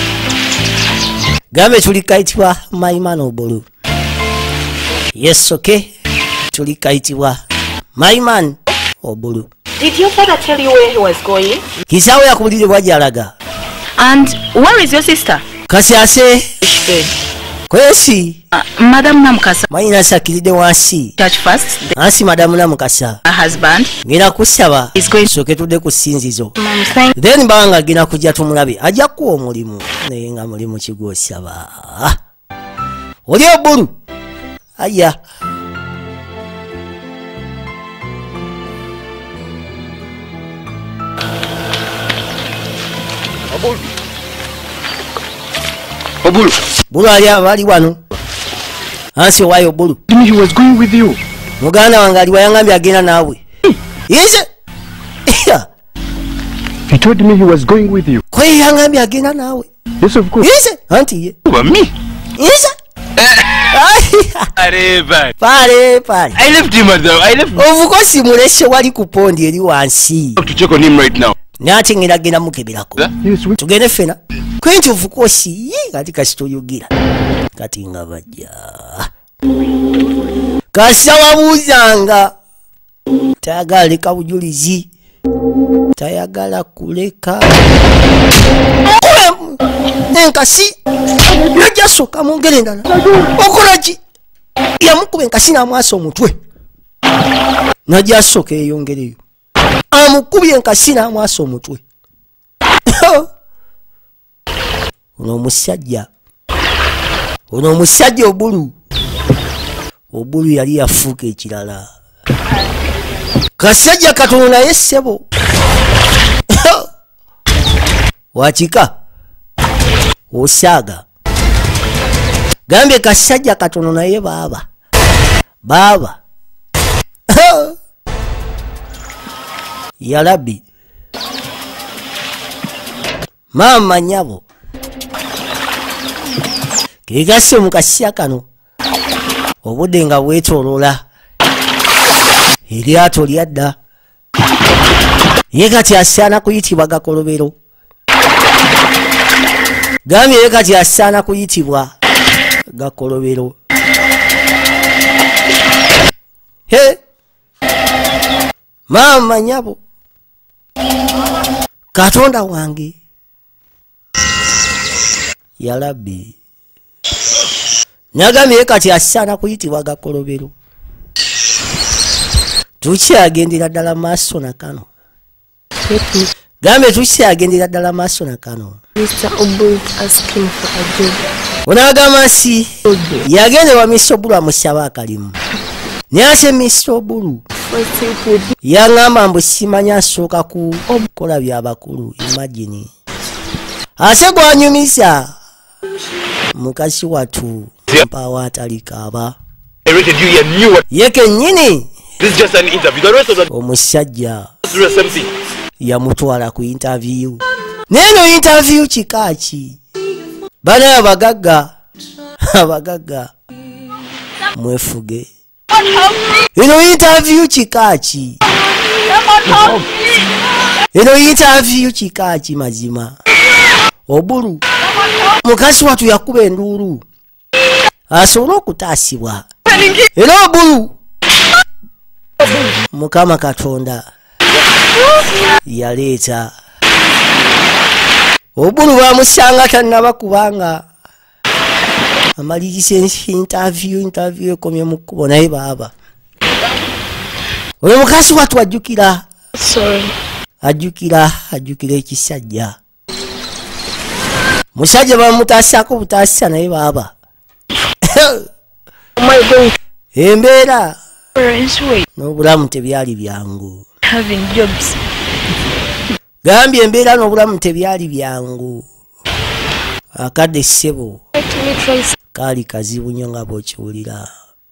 Gambe tuli kayitibwa Maimano Obulu. Yes, okay. Tuli kayitibwa Maiman Obulu. Did your father tell you where he was going? Kisaawe yakubulire bwajalaga. And where is your sister? Kasi ase Good. kwesi Uh, Madam Namkasa. mayina asakiride wansi. Church first. The Ansi madamu Namukasa. her husband Ngenda kusaba is going. soke tudde ku ssinzizo. Mom saying Then banga agenda kujja tumulabe. Ajja kuwa omulimu. Naye nga mulimu kigwosaba. Oli Obulu. Aya. Obulu. Bulu ali abali wano. Ansi wayo Obulu. He was going with you. Muganda wange ali wayangambye agenda naawe. Yise. He told me he was going with you. Kwe yangambye agenda naawe. Yes, of course. Yise. Anti ye. Over me. Yise. Areva. Pale pale. I left him at the. I left Ovukosi mulese wali ku pondi eri wansi. to check on him right now. Nate ngenda genda mukeberako. Yes, we. Tugende fena. Kwenti ovukosi yi kati kasitoyugira. Kati nga bajja. Kasa wabuuzanga. Tayagala leka bujulizi. Tayagala kuleka. Enkasi. Najja soka mungere ndala. Okola ki? yamukuba enkasi n'amwasa omutwe najja asooka eyongereyo amukubye enkasi n'amwasa omutwe. ono omusajja ono omusajja obulu obulu yali yafuuka ekirala. Kasajja katono naye ssebo wakika osaaga gambye kasajja katono naye baaba baaba yalabi maama nyabo kegase mu kasya kano obudde nga bwetoolola eryato lyadda ye kati asaana kuyitibwa Gakolobero. Gambye ye kati asaana kuyitibwa Gakolobero. He maama nyabo Katonda wange yalabi nagambye ye kati asaana kuyitibwa Gakolobero. Tukyagendera ddala maaso na kano gambe tukyagendera ddala maaso na kano. Mister Obulu asking for a job. Onagamba nsi yagende wa Mister Obulu amusaba akalimu nyase Mister Obulu yangamba mbu simanya asooka ku kola byabakulu. Imagine ate gwanyumiza mukazi watu mpawa atalikaaba ye kennyini. This is just an interview. The rest of the omusajja do the same thing. yamutwala ku interview. Neno interview kikaaki bana abagagga abagagga mwefuge. Eno interview kikaaki eno interview kikaaki mazima. Obulu mukazi watu yakuba enduulu asobole okutaasibwa. Era Obulu Mukama Katonda yaleeta Obulu bamusanga tannaba kubanga amaliriza interview interview ekomye mu kkubo naye baaba oyo mukazi watu ajjukira ajjukira ajjukira ekisajja musajja bamutaasako butaasa naye baaba embeera n'obulamu tebyali byangu. Gambye embeera n'obulamu tebyali byangu. Akadde ssebo kaali kazibu nnyo nga bw'okiwulira.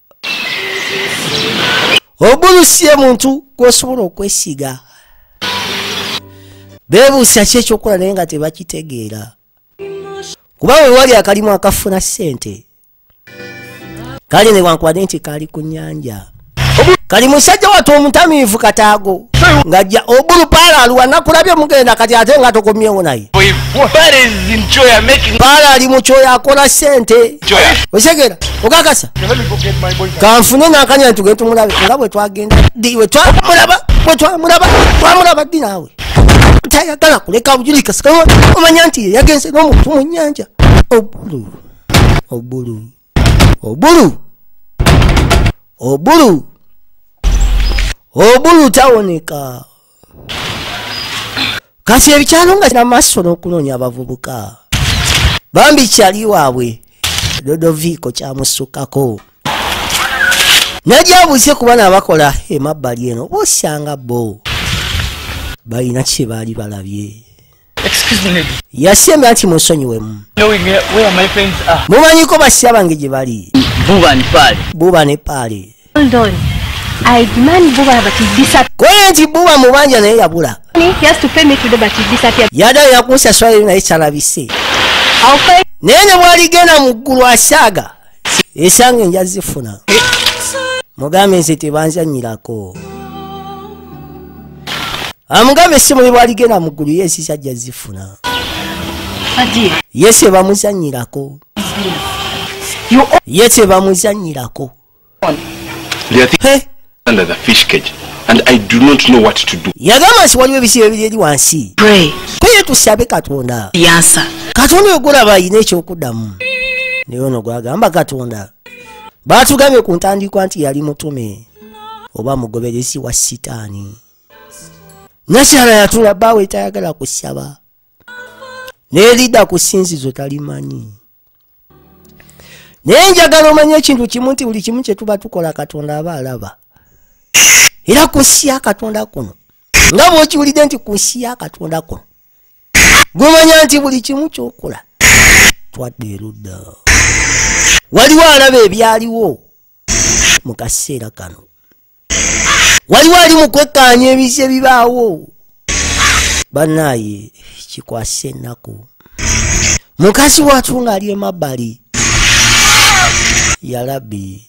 Obulu si muntu gw'osobola okwesiga. Beebuusa ki ekyokukola naye nga tebakitegeera. Kuba we wali akalimu akafuna ssente kali ne wankwadde nti kaali ku nnyanja. Kali musajja watu omutamiivu Kataago ng'ajja Obulu Paala aluwa nakulabye mugenda kati ate nga tokomyewo naye. Paala ali mu kyoyo akola ssente. Osegera okakasa kanfune nankanya ntugende tumulabe nga bwe twagenda ddi we twamulaba bwe twamulaba twamulaba ddi naawe tayagala kuleka bujulika sikawa omanya nti yagenze n'omuntu mu nnyanja. Obulu Obulu Obulu Obulu Obulu tawoneka. Kati ebikyalo nga n'amaaso n'okunoonya abavubuka bambi kyali waabwe Dodoviiko kyamusukkako najjabuze ku bana abakola emabbali eno bosanga bo balina kye baali balabye. Yasemba nti musonyiwemu mumanyiko basira bange gye bali Buba ne Paale. Hold on. I demand Buba but he disappeared. Koye nti Buba mubanja naye yabula. He has to pay me today but he disappeared. Yada yakusasula naye kyalabise. I'll pay. Nene bwaligenda mu ggulu asaaga esanga enja zifuna mugambe nze tebanzanyirako. Amugambe si muli bwaligenda mu ggulu yesi sajja zifuna yese bamuzanyirako yese bamuzanyirako. Hey. Under the fish cage and I do not know what to do. Yagamba nsi waliwo ebisibo ebiri eri wansi. Pray. Kuye tusabe Katonda. The answer. Katonda ogulaba ayina ekyokuddamu. Naye ono gwagamba Katonda batugambye ku ntandikwa nti yali mutume oba mugoberezi wa sitaani. Nakyala yatula bbaawe tayagala kusaba n'eridda ku ssinzizo talimanyi. Naye njagala omanye ekintu kimu nti buli kimu kye tuba tukola Katonda aba alaba. Era ku nsi ya Katonda kuno nga bw'okiwulidde nti ku nsi ya Katonda kuno gumanya nti buli kimu ky'okola twadde erudda. Waliwo alaba ebyaliwo mu kaseera kano. Waliwo ali mu kwekkaanya ebizi ebibaawo. Bannaaye kikwasa ennaku. Mukazi watu ng'ali emabbali yalabbi.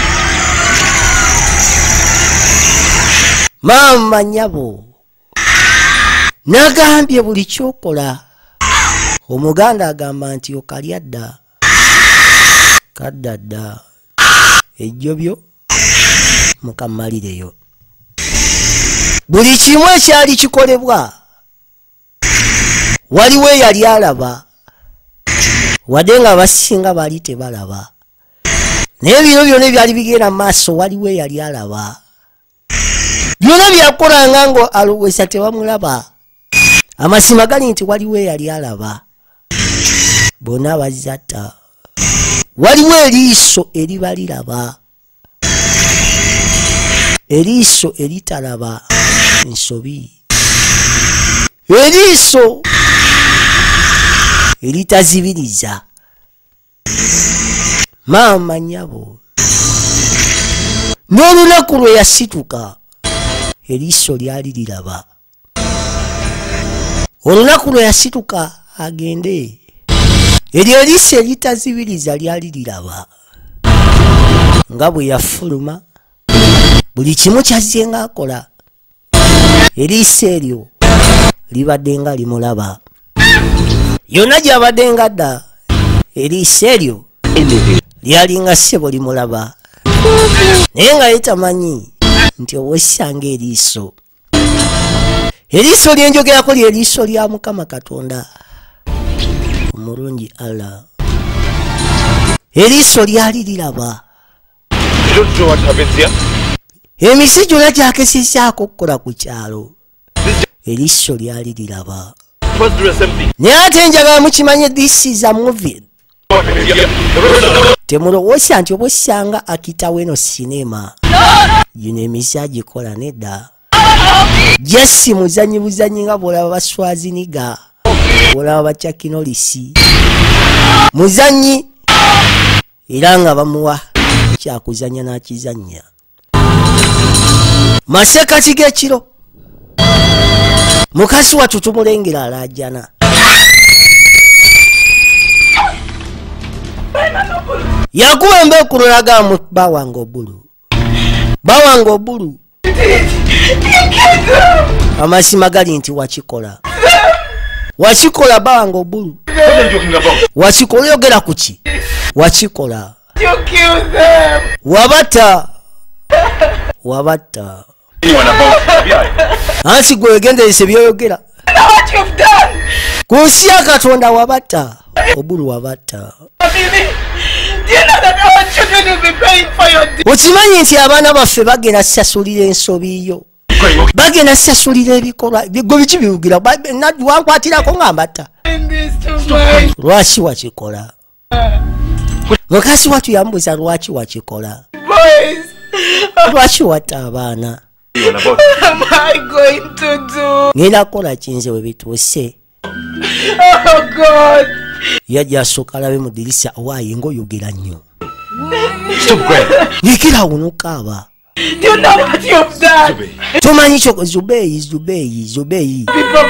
Maama nnyabo nagambye buli kyokola. Omuganda agamba nti okalya dda kadda dda ejjo byo mukamalireyo. Buli kimu ekyali kikolebwa waliwo eyali alaba wadde nga abasinga baali tebalaba. Naye bino byonna ebyali bigenda mu maaso waliwo eyali alaba. Byonna byakolanga ngo alowesa tebamulaba. Amazima gali nti waliwo eyali alaba. Bonna bazatta. Waliwo eriiso eriba liraba. Eriiso eritalaba ensobi. Eriiso eritazibiriza. Maama nnyabo n'olunaku lwe yasituka eriiso lyali liraba. Olunaku lwe yasituka agende eryo eriiso eritazibiriza lyali liraba. Nga bwe yafuluma buli kimu kyazze ng'akola eriiso eryo libadde nga limulaba. Yonna gy'abadde nga dda eriiso eryo lyali nga ssebo limulaba. Naye nga ye tamanyi nti obwessanga eriiso. Eriiso lyenjogerako ly'eriiso lya Mukama Katonda omulungi Allah. Eriiso lyali liraba. Emisi gyonna gyakesezzaako okukola ku kyalo. Eriiso lyali liraba. Naye ate njagala mukimanye this is a movie. Temulowooza nti obwessanga akitawo eno sinema gino emisi agikola nedda. Jesi muzanyi buzanyi nga bw'olaba baswaziniga bw'olaba bacakinolisi muzanyi era nga bamuwa kyakuzanya n'akizanya. Masekati g'ekiro mukazi watu tumulengera alaajana. Yakuba embeeku lulaga mu bawange obulu. Bawange obulu. Amazima gali nti wakikola. Wakikola bawange obulu. Wakikola oyogera ku ki? Wakikola. Wabata. Wabata. Ansi gwe wegenderese byoyogera. Ku nsi ya Katonda wabata. Obulu wabata. Okimanyi nti abaana baffe bagenda sasulira ensobi yo. Bagenda sasulira ebikolwa. Gwe biki biwugira? Wankwatirako nga mbata. Lwaki wakikola? Mukazi watu yambuza lwaki wakikola? Lwaki watta abaana? Ngenda kola kinze we bituuse. Yajja asooka alabe mu ddirisa owaaye ng'oyogera nnyo. Yekera unukaaba. Tomanyi kyo Zubeyi, Zubeyi, Zubeyi.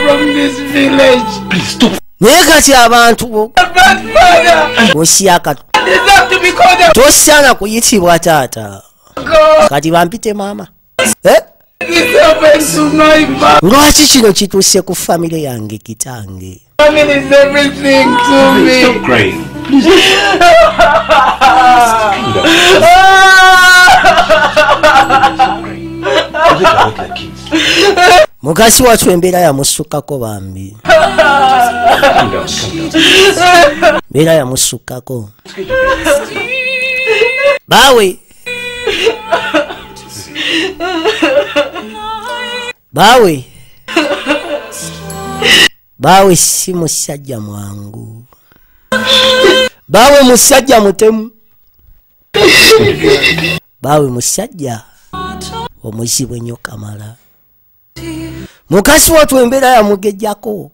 Naye kati abantu osiyaka tosaana kuyitibwa taata. Kati bampite maama. Eh? Lwaki kino kituuse ku famire yange kitange? Family is everything to me. Stop crying. Mukazi watu embeera yamusukkako bambi. Embeera yamusukkako. bawe bawe bawe si musajja mwangu bawe musajja mutemu bawe musajja omuzibu ennyo kamala mukasi watu embeera yamugejjako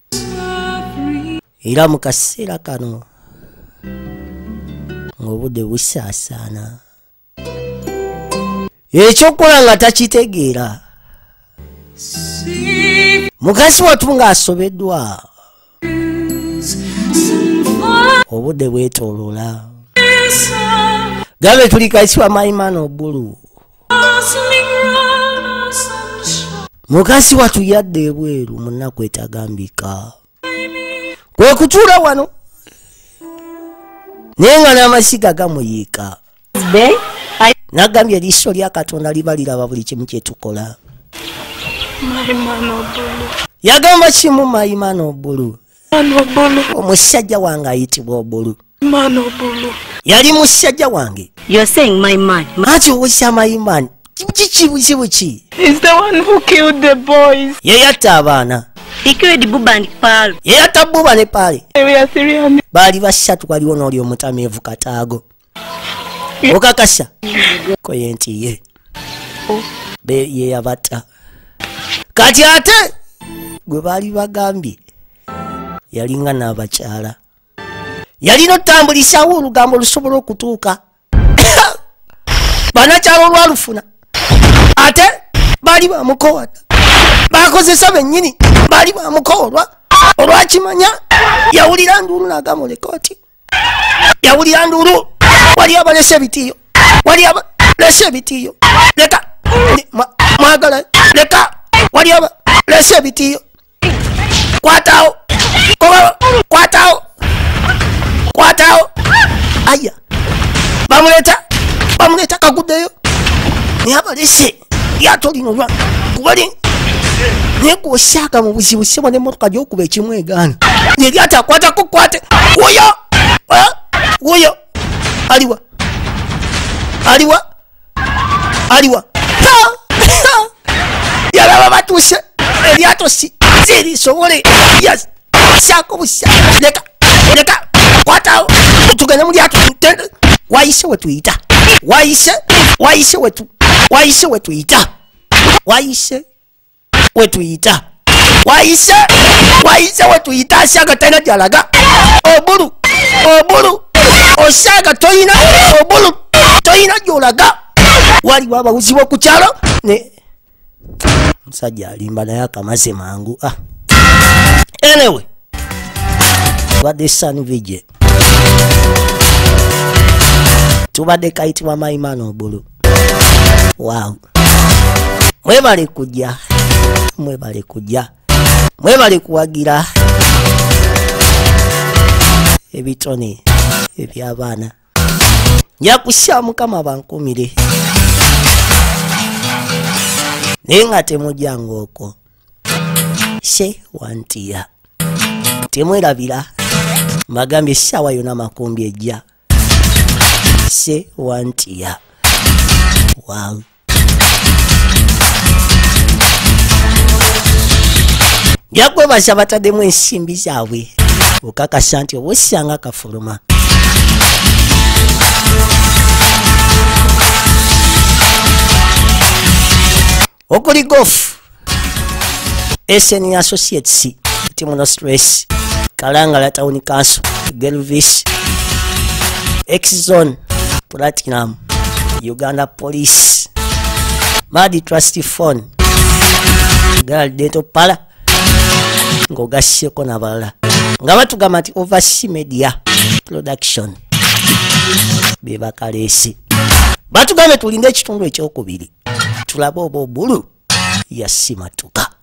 era mu kaseera kano ng'obudde busaasaana ekyokukola nga takitegeera mukasi watu ng'asobeddwa obudde bwetoolola gambe tuli kasi wa maimano bulu mukasi watu yadde ebweru munaku etagambika kwe kutuula wano naye nga n'amasiga gamuyiika nagambye eriiso lya Katonda liba liraba buli kimu kyetukola yagamba kimu maimano obulu omusajja wange ayitibwa obulu yali musajja wange ati owusa maimani kikibuzi buki yeyatta abaana yeyatta buba ne paale baali basatu waliwo n'oli omutameevu Kataago okakasa koye nti ye ye yabatta kati ate gwe baali bagambye yalinga n'abakyala yalina otambulisawo olugambo lusobola okutuuka banakyala olwalufuna ate baali bamukoowada bakozesa bennyini baali bamukoolwa olwakimanya yawulira nduulu n'agamba olekooti yawulira nduulu wali abalese ebitiiyo wali abalese ebitiiyo leka mwagala leka wali abalese ebitiiyo kwatawo kwatawo kwatawo aya bamuleta bamuleta kaguddeyo naye abalese lyato lino lwa kubali naye kuosyaga mu buzibu sebo n'emmotoka gy'okuba ekimu egaana nelyato akwatako kwate wuyo wuyo aliwa aliwa aliwa yalaba batuuse eryato si zirisobole yasyako busya leka leka kwatawo tugende mu lyato wayise wetuyita wayise wayise wetu wayise wetuyita wayise wetuyita wayise wayise wetuyita asyaga talina gyalaga obulu obulu osyaga toyina obulu toyina gyolaga waliwo abawuzi b'oku kyalo ne musajja alimba naye akamaze mangu ah anyway tubadde sanvije tubadde kayitibwa maimano obulu wow mwebale kujja mwebale kujja mwebale kuwagira ebitone eby'abaana nja kusya mukama bankumire naye nga temujjanga okwo se wantiya temwerabira mbagambye essaawa yona makumbi ejja se wantiya wow nja kwebaza bataddemu ensimbi zaabwe okakasa nti oba ossanga kafuluma okuli golf S N Associates Timono Stress Kalangala Town Council Gelvis X-Zone Platinum Uganda Police Madi Trust Fund Girl Dental Pala ngogasyeko n'abalala nga batugamba nti Overseas Media Production bebakaleese batugambe tulinde ekitundu ekyokubiri tulabe oba obulu yasimatuka